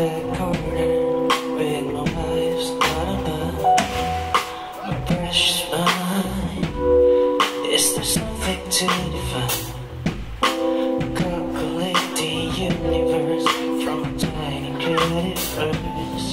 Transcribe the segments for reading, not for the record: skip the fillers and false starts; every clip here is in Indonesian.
that corner with my wife's not above. My precious mind, is there something to define? Calculate the universe from a tiny universe.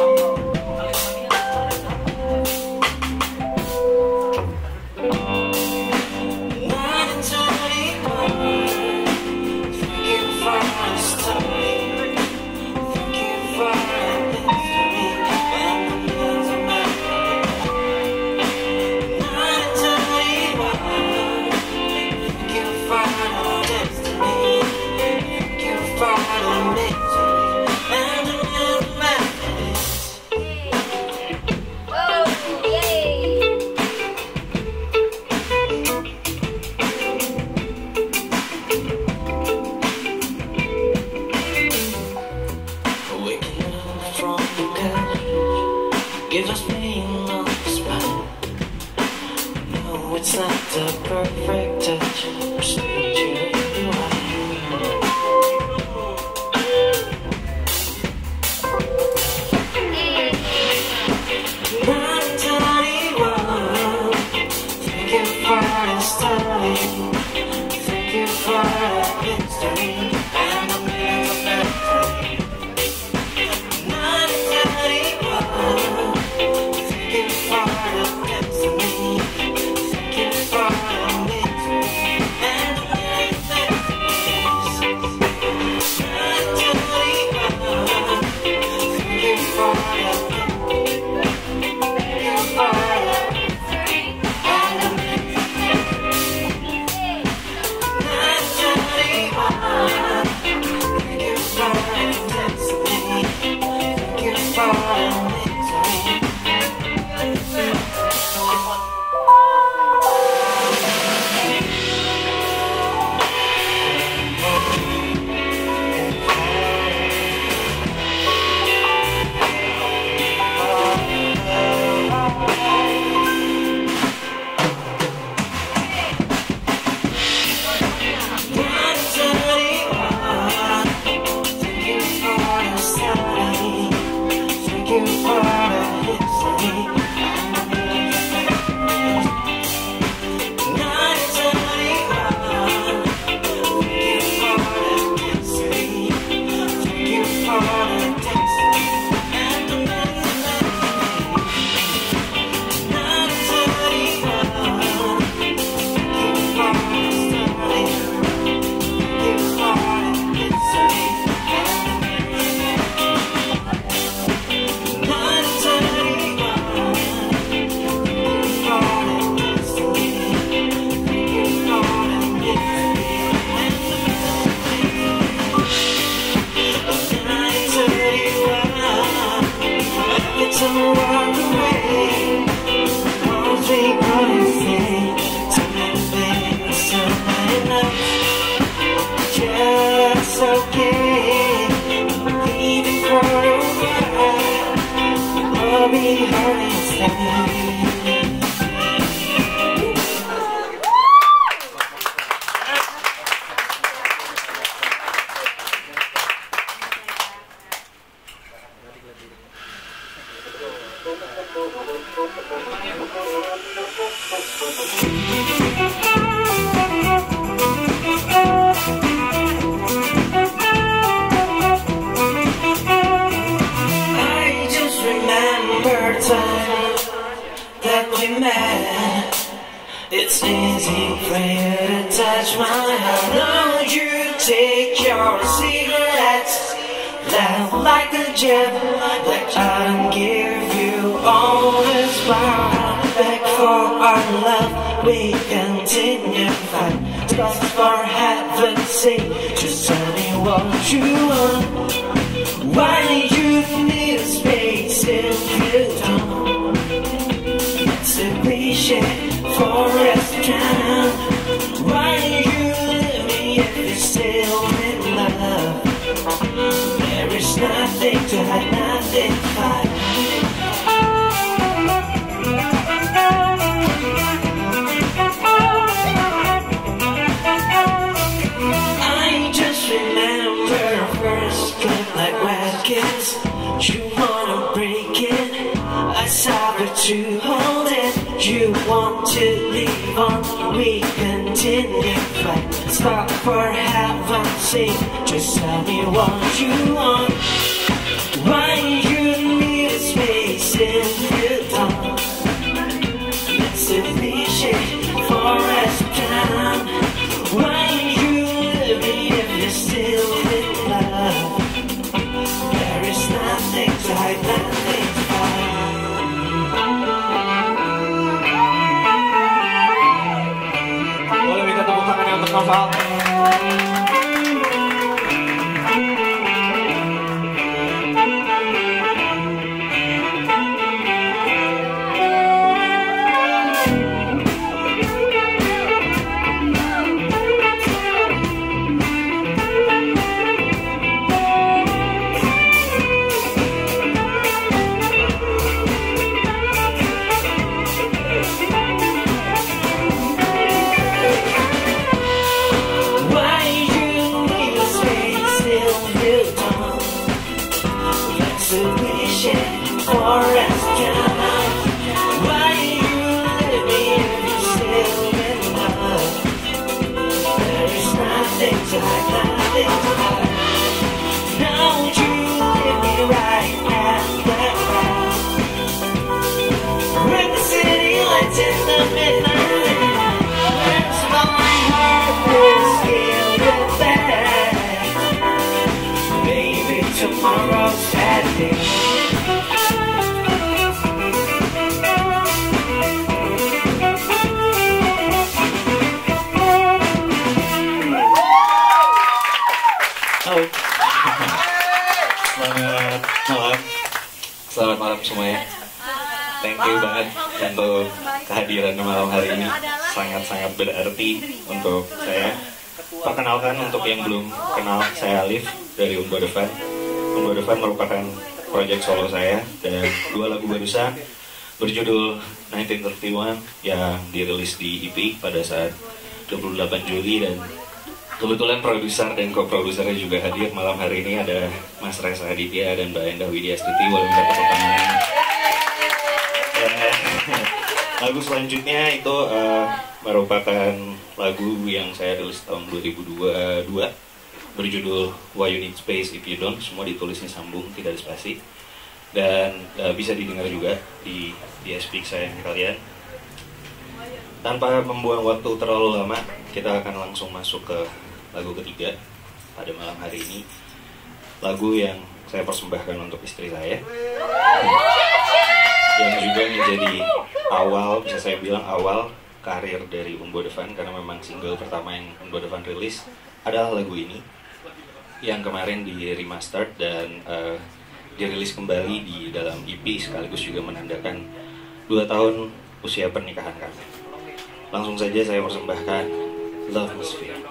Give us pain on the spine. No, it's not the perfect touch. We're still chilling Thank you for the story. Thank you for the history. And the memory. It's easy for you to touch my heart. Now you take your cigarettes, laugh like a jet, like I don't give you all this power. Beg for our love, we continue fight. Just for heaven's sake, just tell me what you want. Why you need a space if you don't? It's a cliche for restaurant. Why you leave me if you're still in love? There is nothing to hide, nothing to fight. I just remember our first trip like wet seconds. You wanna break it, I sabber to hold it. You want to leave on, we continue. Fight, stop for heaven's sake. Just tell me what you want. Why you need a space in your dawn? Let's appreciate for us time. Why you living if you're still in love? There is nothing to hide, nothing to hide. Boleh minta tepuk tangannya untuk Noval. Tomorrow's Saturday. Halo. Selamat malam semuanya. Thank you banget untuk kehadiran malam hari ini. Sangat-sangat berarti untuk saya. Perkenalkan untuk yang belum kenal, saya Alif dari Unbo The Fun. Unbo The Fun merupakan proyek solo saya dan 2 lagu barusan berjudul 1931 yang dirilis di EP pada saat 28 Juli, dan kebetulan produser dan co-produsernya juga hadir malam hari ini. Ada Mas Reza Aditya dan Mbak Endah Widya Stuti. Boleh minta tepuk tangan. Lagu selanjutnya itu merupakan lagu yang saya rilis tahun 2022 berjudul Why You Need Space If You Don't. Semua ditulisnya sambung, tidak ada spasi, dan bisa didengar juga di SP kesayangan kalian. Tanpa membuang waktu terlalu lama, kita akan langsung masuk ke lagu ketiga pada malam hari ini. Lagu yang saya persembahkan untuk istri saya, yang juga menjadi awal, bisa saya bilang awal karir dari Unbo The Fun, karena memang single pertama yang Unbo The Fun rilis adalah lagu ini, yang kemarin di remastered dan dirilis kembali di dalam EP, sekaligus juga menandakan 2 tahun usia pernikahan kami. Langsung saja saya persembahkan Love Atmosphere.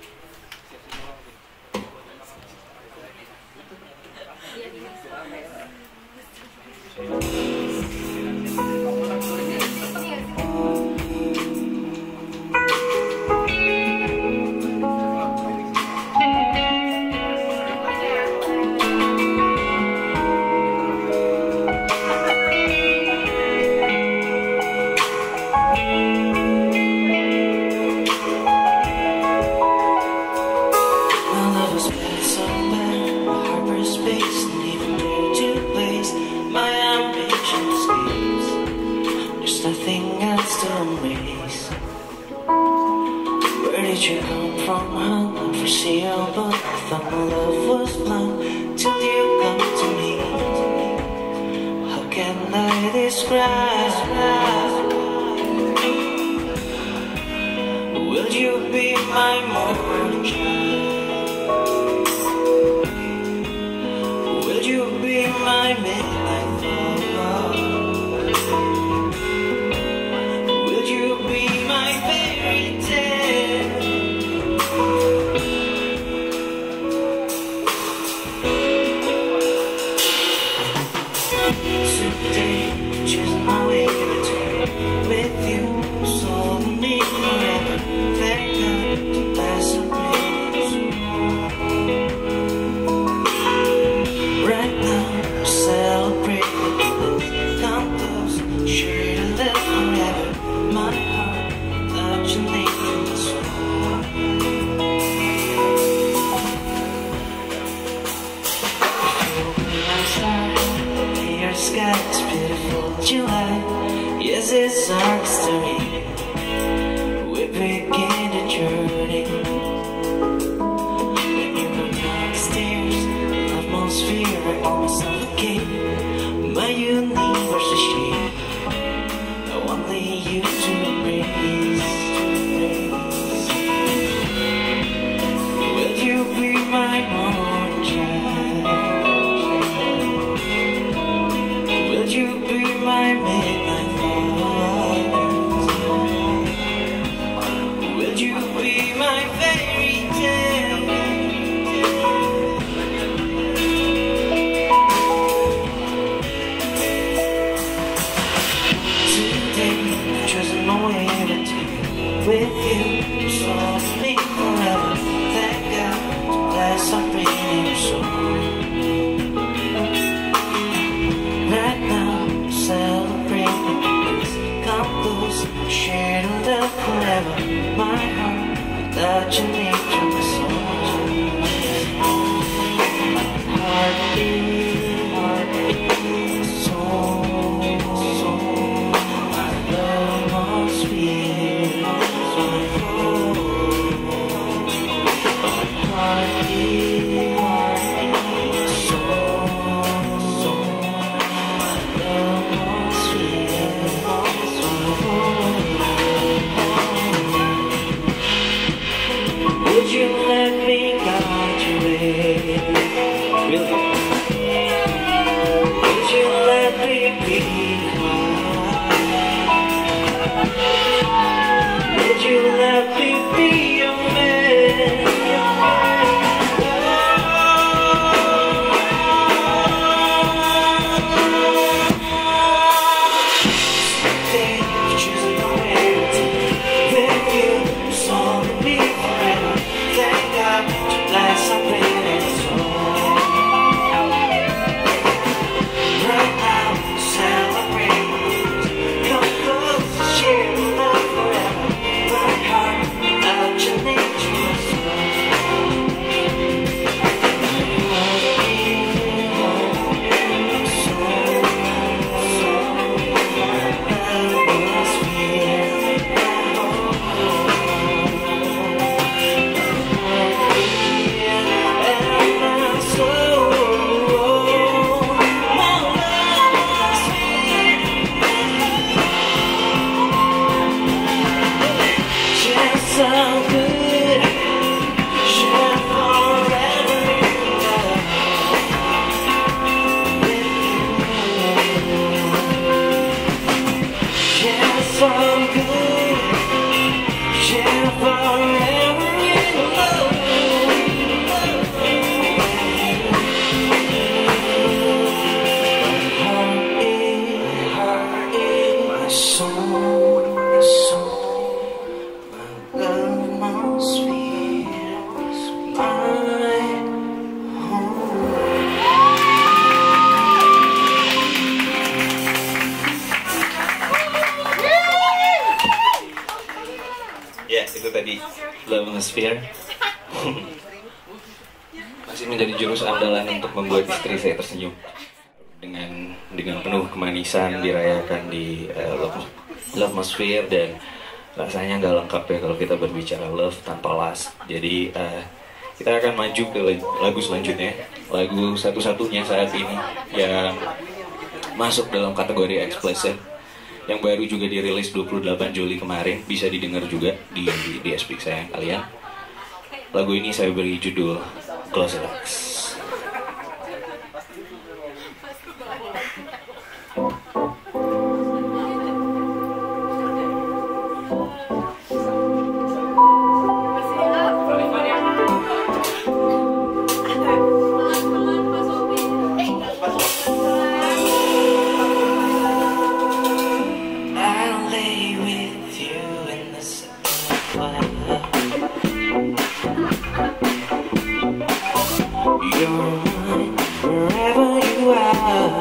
Will you be my morning child? Will you be my midnight love? Will you be my fairy tale? Today, choosing my way to turn with you, so me forever. Thank God to pass away. skies, beautiful July. Yes, it's our history. We begin the journey. When you go down the stairs, atmosphere, I almost suffocate. My universe is shaking. Only you to embrace. Will you be my morning child? Will you be my midnight light? Will you be my fairy tale? Today I've chosen my way to take with you, so me forever. Thank God to bless our breathing soul. Right now, celebrating this. Come close, share the love forever. My heart, without your nature, my soul. Heartbeat, soul. My love must be my heartbeat, soul. Would you let me guide your way? Really? Would you let me be mine? Would you let me be your man? Today you're choosing the way to with you, so me forever. Thank God to bless our breathing soul. Right now, celebrate. Come close, share love forever. My heart, without your nature, my soul. So good, share forever with you. Share so good, share forever in love. Heartache, my soul, my soul. Love must be my home. Ya, itu tadi Atmosphere. Masih menjadi jurus andalan untuk membuat istri saya tersenyum dengan penuh kemanisan dirayakan di Atmosphere, dan rasanya nggak lengkap ya kalau kita berbicara love tanpa lust. Jadi kita akan maju ke lagu selanjutnya, lagu satu-satunya saat ini yang masuk dalam kategori explicit, yang baru juga dirilis 28 Juli kemarin, bisa didengar juga di SP saya kalian. Lagu ini saya beri judul Close Relax. You're mine wherever you are.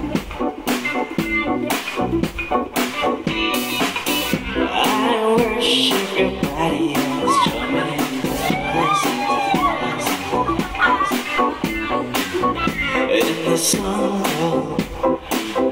I worship your body as charming in the sun.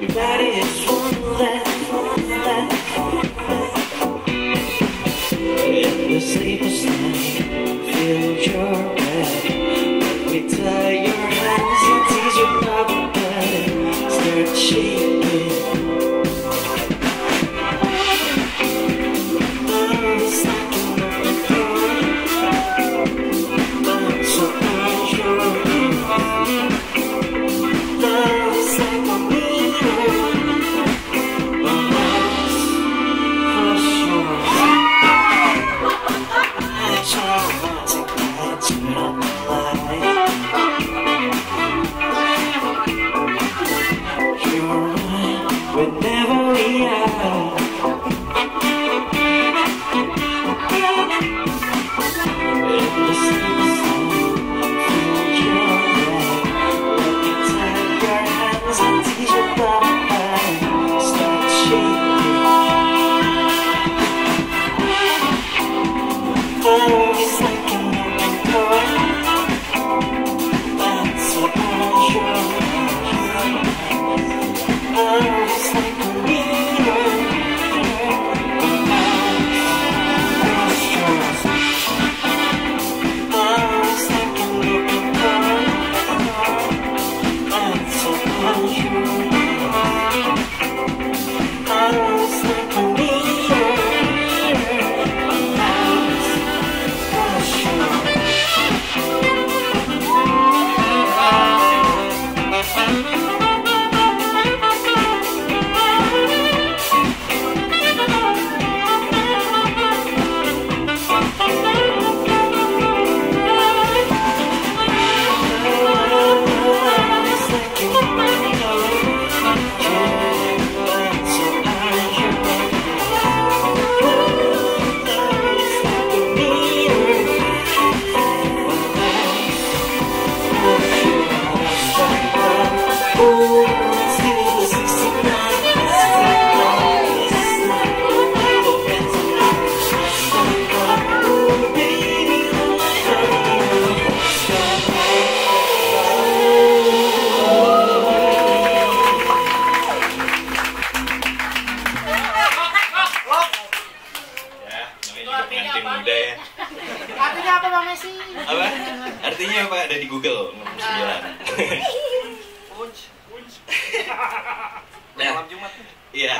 Malam Jumat. Iya.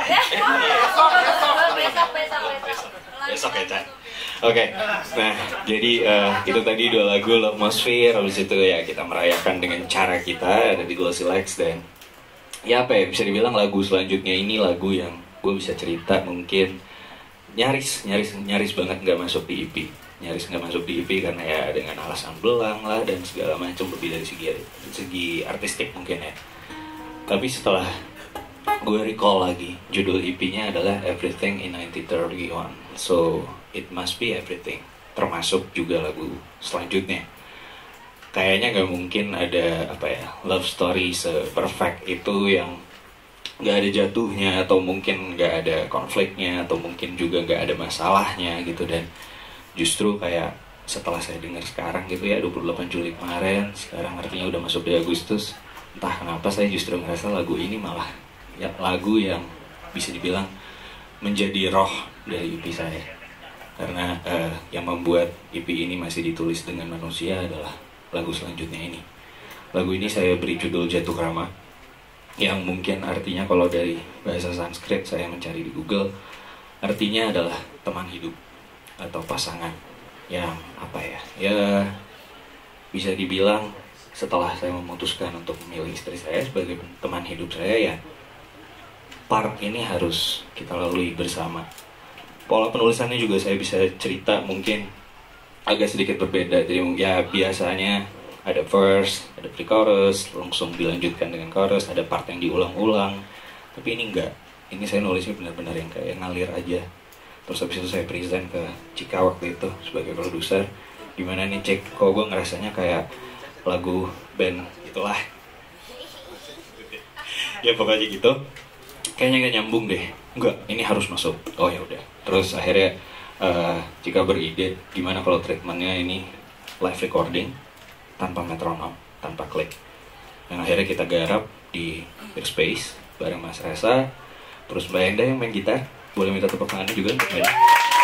Besok ya, Cak. Oke, nah jadi itu tadi 2 lagu Atmosphere. Habis itu ya kita merayakan dengan cara kita ada di Glossy Legs. Dan ya apa ya, bisa dibilang lagu selanjutnya ini lagu yang gue bisa cerita mungkin nyaris banget nggak masuk di EP. Nyaris nggak masuk di EP karena ya dengan alasan belang lah dan segala macam, lebih dari segi artistik mungkin ya. Tapi setelah gue recall lagi, judul EP-nya adalah Everything in 1931. So, it must be everything. Termasuk juga lagu selanjutnya. Kayaknya gak mungkin ada love story se-perfect itu yang gak ada jatuhnya, atau mungkin gak ada konfliknya, atau mungkin juga gak ada masalahnya gitu. Dan justru kayak setelah saya dengar sekarang gitu ya, 28 Juli kemarin, sekarang artinya udah masuk di Agustus, entah kenapa saya justru ngerasa lagu ini malah ya lagu yang bisa dibilang menjadi roh dari EP saya. Karena yang membuat EP ini masih ditulis dengan manusia adalah lagu selanjutnya ini. Lagu ini saya beri judul Jatuh Krama, yang mungkin artinya kalau dari bahasa Sanskrit saya mencari di Google, artinya adalah teman hidup atau pasangan yang ya bisa dibilang setelah saya memutuskan untuk memilih istri saya sebagai teman hidup saya, ya part ini harus kita lalui bersama. Pola penulisannya juga saya bisa cerita mungkin agak sedikit berbeda. Jadi ya biasanya ada verse, ada pre-chorus, langsung dilanjutkan dengan chorus, ada part yang diulang-ulang. Tapi ini enggak. Ini saya nulisnya benar-benar yang kayak ngalir aja. Terus habis itu saya present ke Cika waktu itu sebagai produser. Gimana nih Cik, kok gue ngerasanya kayak lagu band itulah. Ya pokoknya gitu. Kayaknya gak nyambung deh. Enggak, ini harus masuk. Oh ya udah. Terus akhirnya Cika beride gimana kalau treatmentnya ini live recording tanpa metronom, tanpa klik. Dan akhirnya kita garap di Space bareng Mas Resa. Terus Mbak Enda yang main gitar. Boleh minta tepuk tangannya juga untuk Mbak Enda.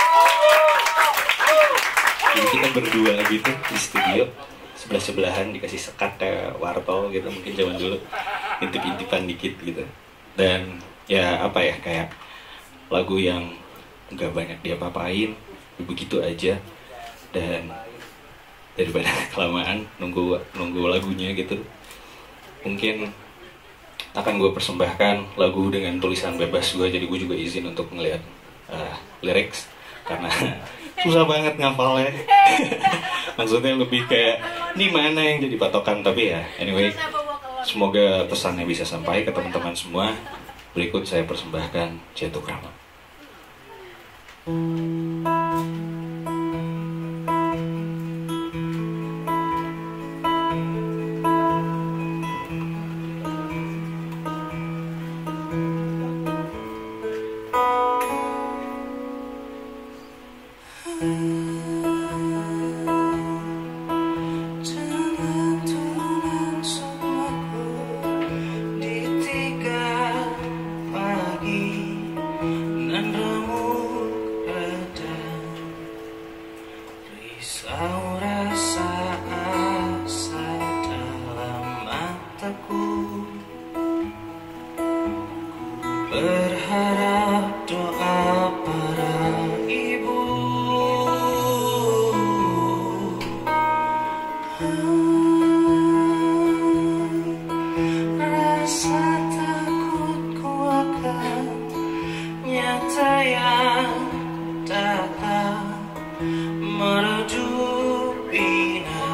Jadi kita berdua gitu di studio, sebelah-sebelahan dikasih sekat kayak wartol gitu mungkin zaman dulu, intip-intipan dikit gitu. Dan ya kayak lagu yang nggak banyak dia papain, begitu aja. Dan daripada kelamaan nunggu lagunya gitu, mungkin akan gue persembahkan lagu dengan tulisan bebas gue. Jadi gue juga izin untuk ngeliat lyrics karena susah banget ngafalnya. Maksudnya lebih kayak ini mana yang jadi patokan. Tapi ya anyway, semoga pesannya bisa sampai ke teman-teman semua. Berikut saya persembahkan Jatuh Krama. Berharap doa para ibu, rasa takutku akan nyata yang datang meredup bina,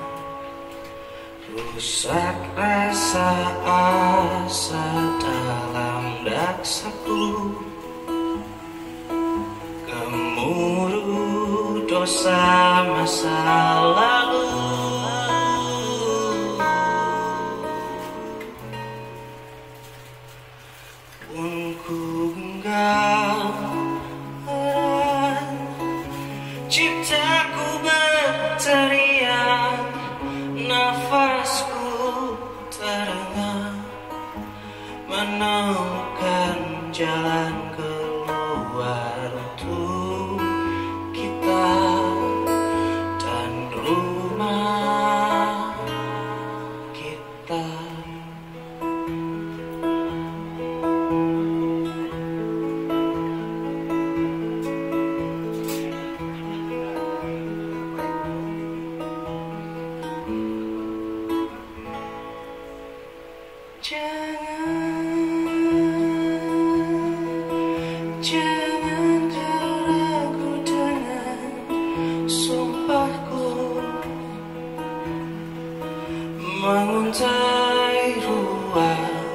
rusak rasa asa dalam daksaku, gemuruh dosa masa lalu. Pun ku genggam erat, ciptaku berteriak, nafasku terengah, menemukan jalan keluar untuk kita dan rumah kita. kita. Jangan kau ragu dengan sumpahku, menguntai ruang,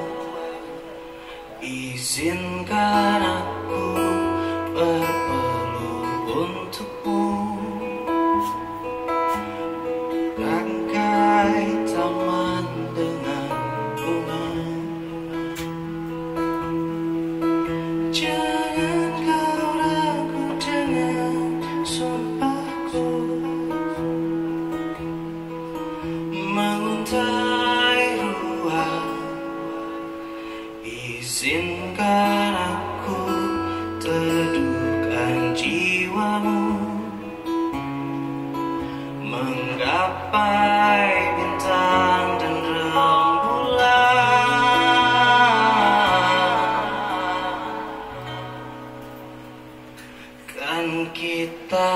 izinkan aku berpeluh untukmu. Rangkai taman dengan bunga. Jangan kau ragu dengan sumpahku, menguntai ruang, izinkan aku teduhkan jiwamu, menggapai bintang dan rembulan. Kan kita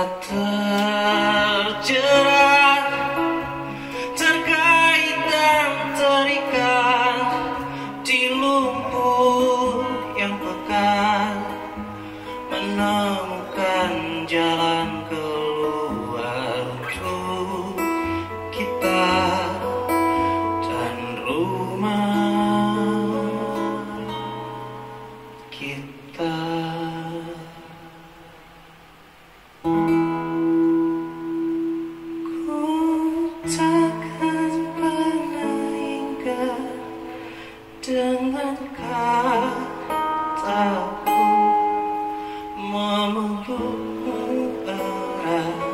terjerat, terkait dan terikat di lumpur yang pekat, menemukan jalan keluar untuk kita dan rumah kita. Ku takkan pernah ingkar dengan kataku, memelukmu erat,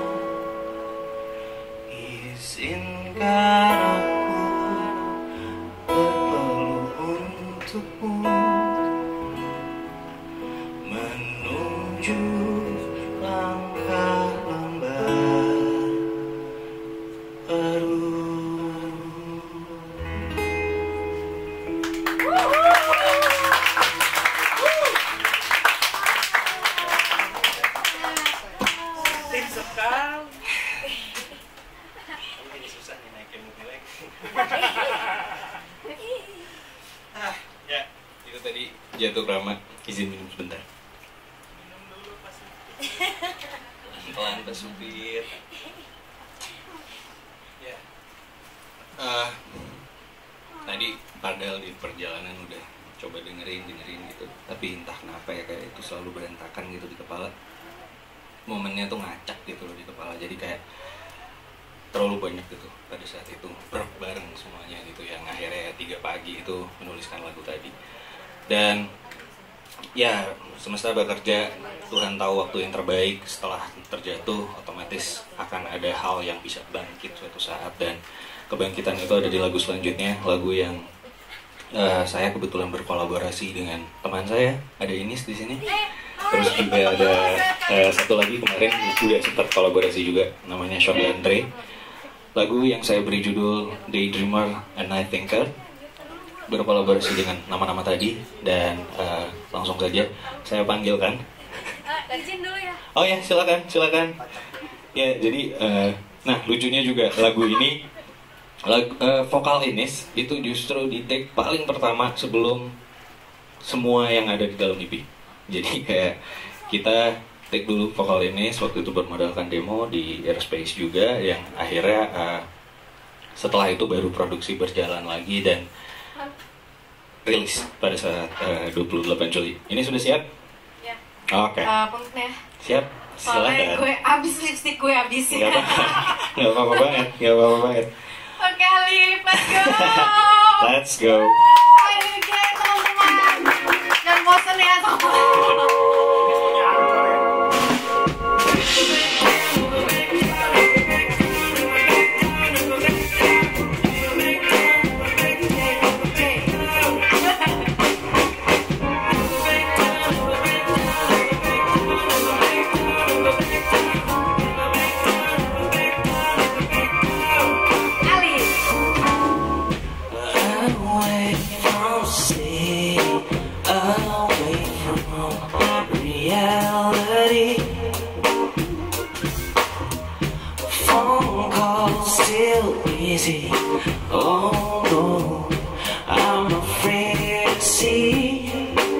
izinkan aku berpeluh untukmu, menuju langkah lembar baru. Ini susah nih naikin nilai. Ya, itu tadi Jatuh Krama. Izin minum sebentar. Minum dulu Pak Supir. Pelan Pak Supir. Ya. Tadi padahal di perjalanan udah coba dengerin gitu, tapi entah kenapa ya kayak itu selalu berantakan gitu di kepala. Momennya tuh ngacak gitu loh di kepala, jadi kayak terlalu banyak gitu pada saat itu bareng semuanya gitu, yang akhirnya 3 pagi itu menuliskan lagu tadi. Dan ya semesta bekerja, Tuhan tahu waktu yang terbaik. Setelah terjatuh otomatis akan ada hal yang bisa bangkit suatu saat, dan kebangkitan itu ada di lagu selanjutnya, lagu yang saya kebetulan berkolaborasi dengan teman saya, ada Inis di sini. Terus juga ada satu lagi kemarin juga sempat kolaborasi juga, namanya Sean Andre. Lagu yang saya beri judul Daydreamer and Night Thinker, berkolaborasi dengan nama-nama tadi. Dan langsung saja saya panggilkan. Izin dulu ya. Oh ya, silakan. Ya, jadi nah lucunya juga lagu ini, vokal Ines itu justru di take paling pertama sebelum semua yang ada di dalam EP. Jadi kayak kita take dulu vokal Ines, waktu itu bermodalkan demo di Airspace juga, yang akhirnya setelah itu baru produksi berjalan lagi dan rilis pada saat 28 Juli. Ini sudah siap? Ya. Oke. Punten ya. Siap? Soalnya Silakan. gue abis lipstick gue abis. Gak apa-apa banget. Oke Ali, let's go. Let's go. Ayo guys, teman-teman. Jangan bosan ya sama. stay away from reality. Phone calls still busy. Oh no, I'm afraid to see.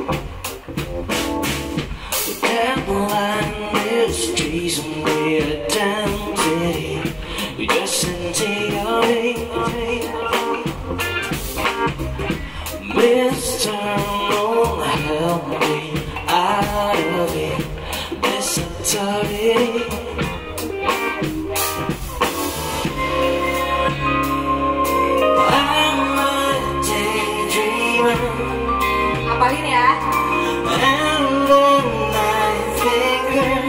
The deadline is treason. We're a damn city. We just take our way. Mr. Moon, help me out of it. This eternity. I'm a daydreamer. Apalin ya. And the night thinker.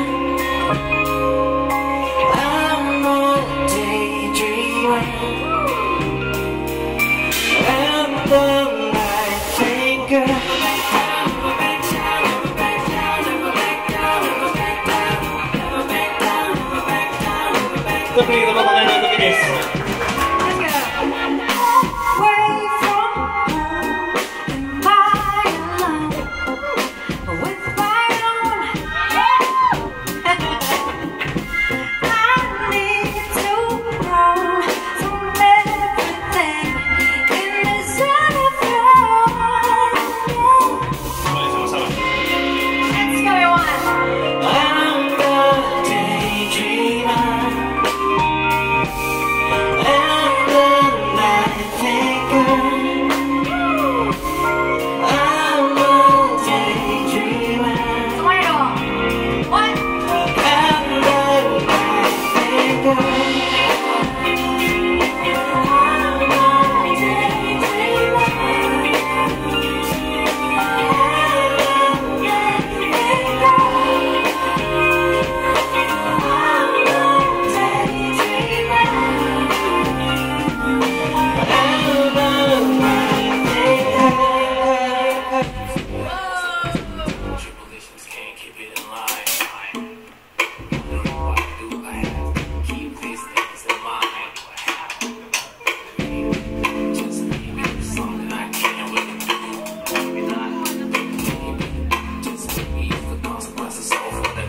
I'm a daydreamer. And the night thinker. Tapi tepuk tangan untuk Ines. Let's go. Away from home, am I alone with my own? I need to know from everything in this zone of Boleh sama-sama. Let's go, everyone. I'm the daydreamer. And the night thinker. I'm a daydreamer. Semuanya dong. One. And the night thinker. I'm a daydreamer. Can't keep it in line. I don't know what to do. I have to keep these things in mind. Just maybe something I can't really do. Just maybe the consequences over the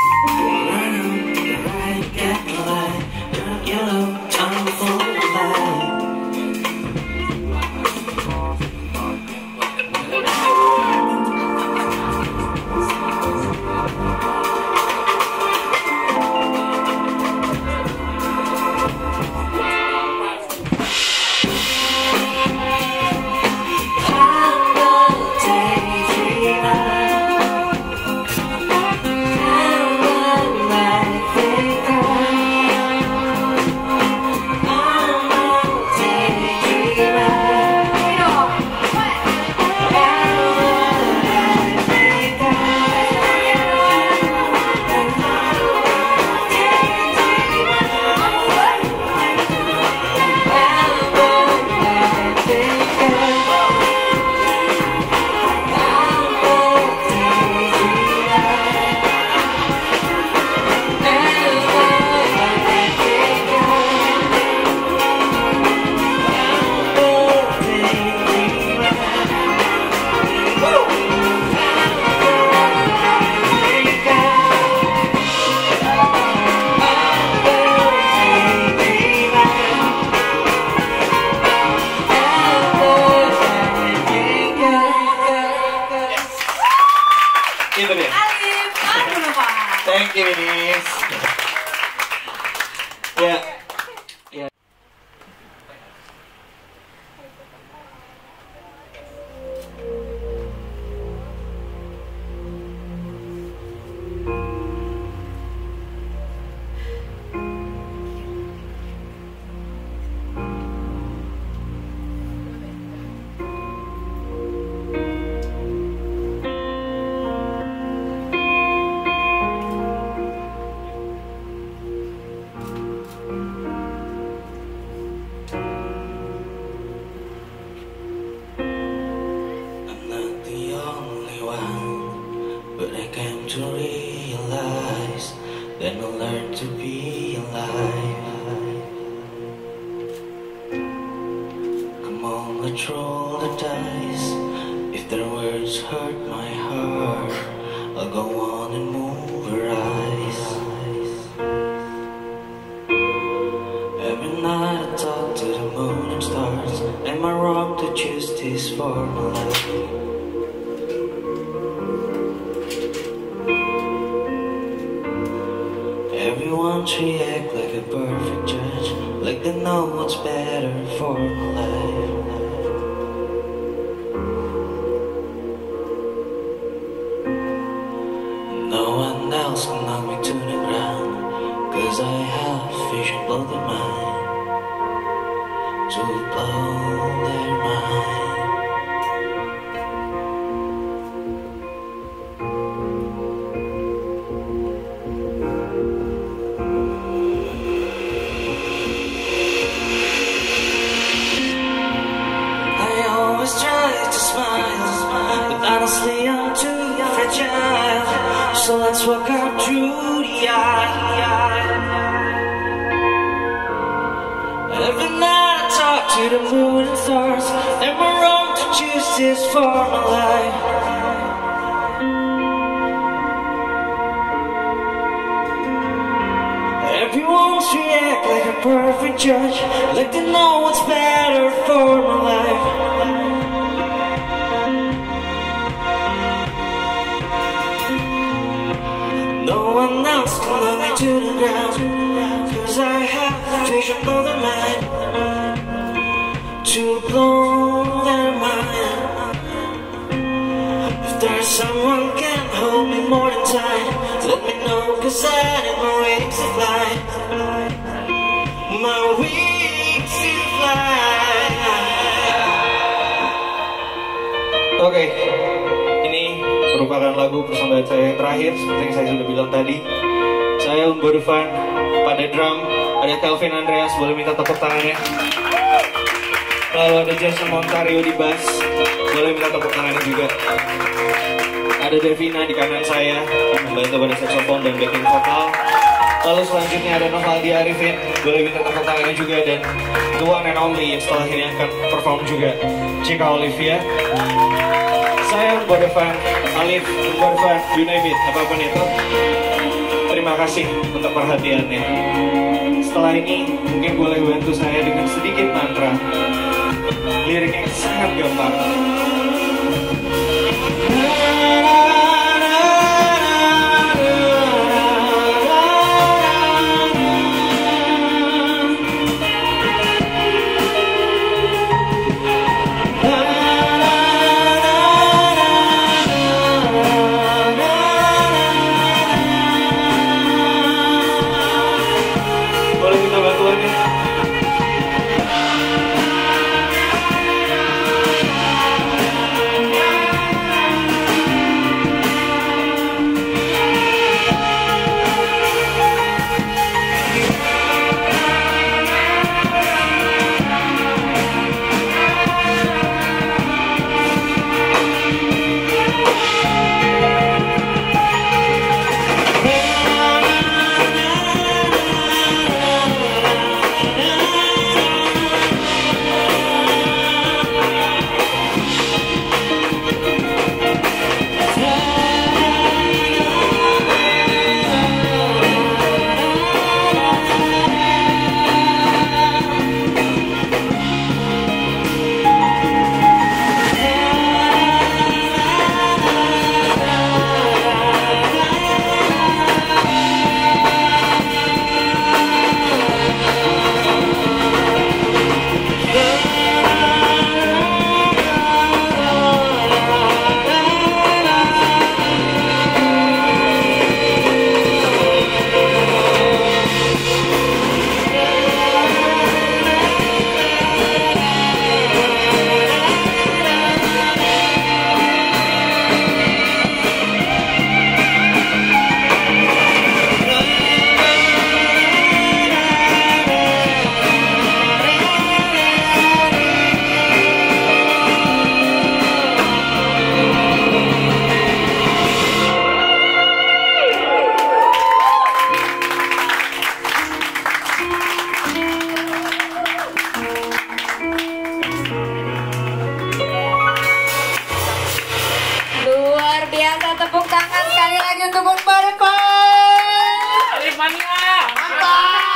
Right, get the light, yellow, time for the light. I'm a daydreamer. I'm a night thinker. I'm a daydreamer. Itu dia. Alif, aduh lupa. Thank you, Ines. Ya. Ya. I'm not the only one, but I came to realize that I learned to be alive. Come on, let's roll the dice. If their words hurt my heart, I'll go on and move her eyes. Every night I talk to the moon and stars. Am I wrong to choose this for my life? Everyone react like a perfect judge, like they know what's better for my life. No one else can knock me to the ground, 'cause I have vision blow their mind, to blow their mind. Try to smile, but honestly I'm too fragile. So let's walk out through the aisle. Every night I talk to the moon and stars. Am I wrong to choose this for my life? Everyone's react like a perfect judge, like they know what's better for my life. No one else can love me to the ground, 'cause I have vision of the mind, to blow their mind. If there's someone can hold me more than time, let me know, 'cause I need my wings to fly. My wings to fly. Oke, ini merupakan lagu persembahan saya yang terakhir. Seperti yang saya sudah bilang tadi, saya Umbo Dufan. Pada drum ada Kelvin Andreas, boleh minta tepuk tangannya. Lalu ada Jason Montario di bass, boleh minta tepuk tangannya juga. Ada Devina di kanan saya, membantu pada saxophone dan backing vokal. Lalu selanjutnya ada Novaldi Arifin, boleh minta tepuk tangannya juga. Dan the one and only yang setelah ini akan perform juga, Cika Olivia. Saya Umbo Dufan, Alif, Umbo Dufan, you name it, apapun itu. Terima kasih untuk perhatiannya. Setelah ini mungkin boleh bantu saya dengan sedikit mantra. Liriknya sangat gampang. Sekali lagi untuk Bung Barko. Alif Mania. Mantap.